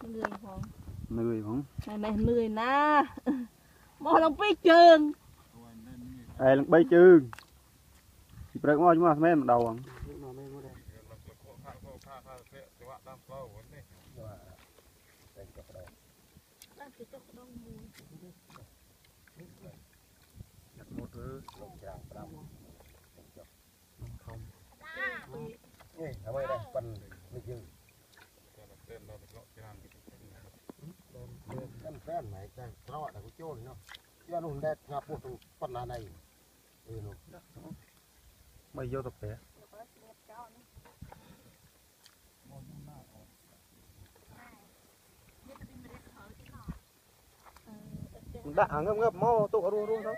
Người không? Này người na. Mò lòng bay trường. Ê, lòng bay trường. Chị phải ngồi chúng ta xem đầu không? Một thứ không. Ê, ở đây đây, phần lịch dư. Kan này cái trọ là cái chỗ này nó cho nó đẹp ngập một phần là này nó bây giờ tập bé đã ngâm ngâm mau tụi ru ru thôi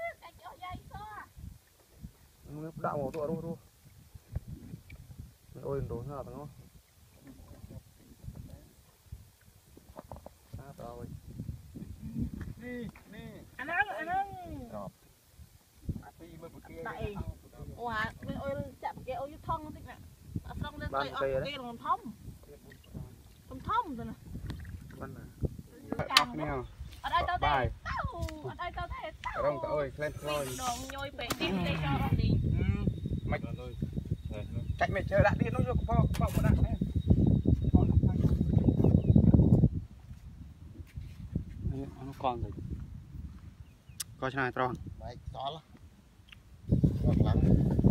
đã mau tụi ru ru ôi đồ sao tao nó rồi anh ơi đại hoa ôi chạm cái ôi thông thích nè xong lên tay ôi cái còn thông rồi nè ở đây tao đây ở đây tao đây Rong ơi lên thôi đòn nhồi bể tim đây cho nó đi mày cách mày chơi đã đi nó vô bao một đạn này nó còn rồi coi này tròn đấy to lắm còn lắm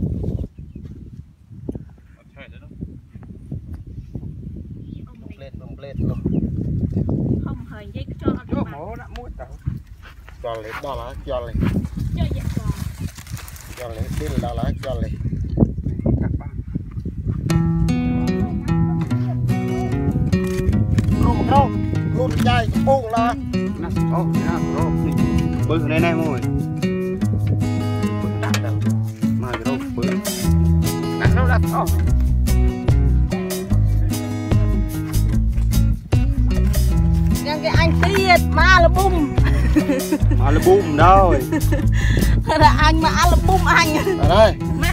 lên luôn không hề giấy cho nó vô mổ đã mũi tao cho lên đó là cho lên chơi vậy cho lên đi là lá cho lên rút chai buông là nè ô nè rô bự này nè mọi bự đặt đâu mà rô bự đặt đâu đặt ô cái anh tiệt ma là bum đâu là anh mà là bum anh ở đây má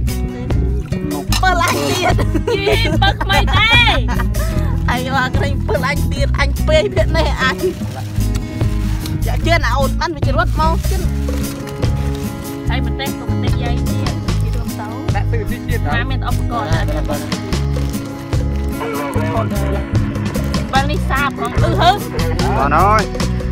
bơ anh tiệt gì bơ mày đây anh là cái bơ anh tiệt anh phê biết này anh dạ chưa nào ăn với rốt mau chứ thấy mình tết còn mình tết dây tiệt chỉ đường sáu đã từ đi tiệt má mình ốp còn vâng đi xa còn hứ còn ơi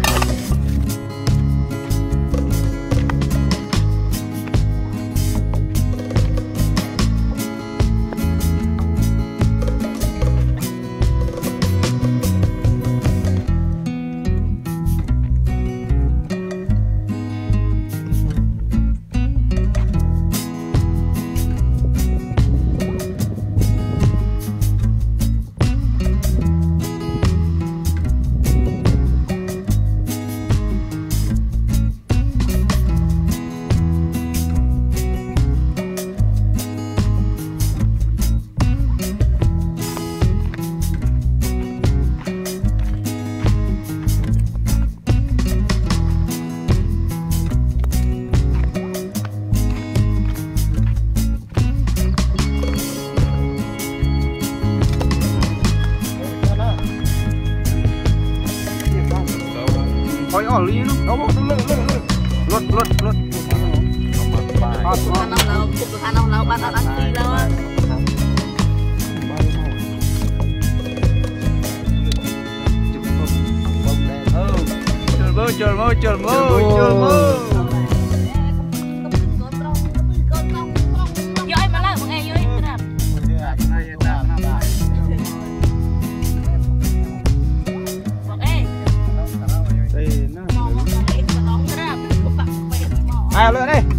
coi ở lý nó đâu có lướt khả năng nào bạn đã đăng ký đâu chờ mơ Doi mà lại một ngày doi thế nào ai lên đây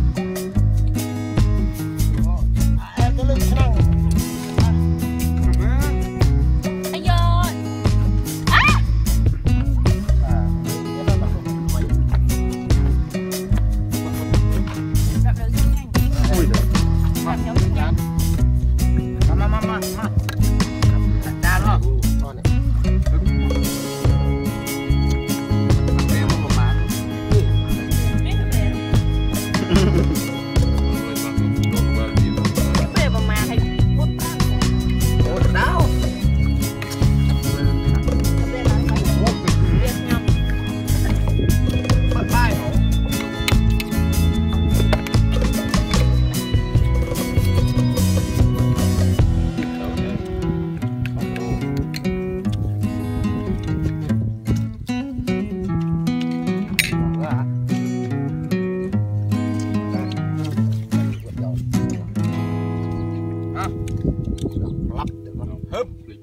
hấp